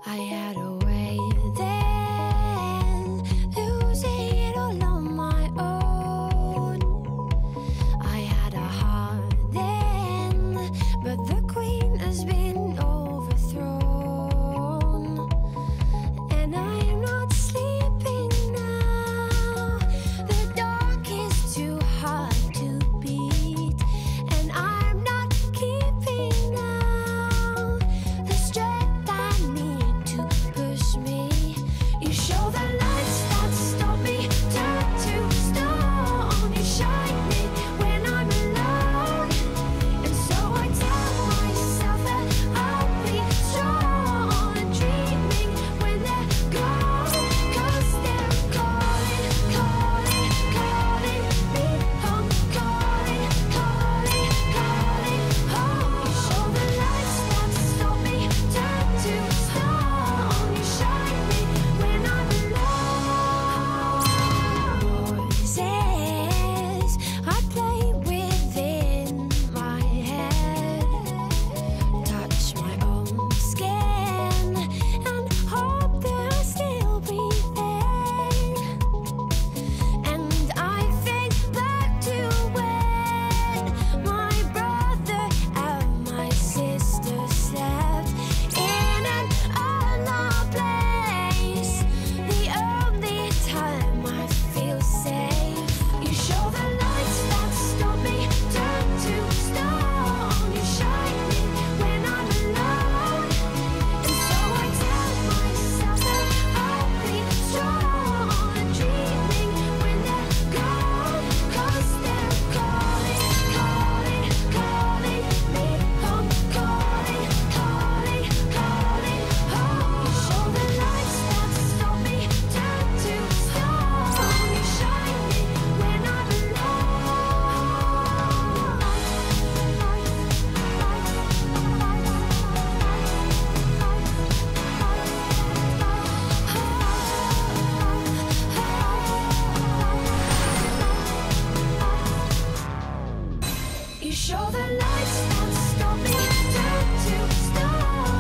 I had a way then, losing it all on my own. I had a heart then, but the queen has been overthrown. And I am not sleeping now. The dark is too hard to beat, and I'm not keeping now the strength I need to push me. You show the lights that stop me, turn to stone. You shine me when I'm alone, and so I tell myself that I'll be strong and dreaming when they're gone. 'Cause they're calling, calling, calling me home, calling, calling, calling home. You show the lights that stop me, turn to stone. You shine me when I'm alone. Voices I play within my head, touch my own skin and hope they'll still be there. And I think back to when my brother and my sister slept in an unknown place. The only time I feel safe. You show the lights that stop me, turn to stone. You shine me when I'm alone, and so I tell myself that I'll be strong and dreaming when they're gone. 'Cause they're calling, calling, calling me home, calling, calling, calling home. You show the lights that stop me, turn to stone. You shine me when I'm alone. You show the lights that stop me, turn to stone.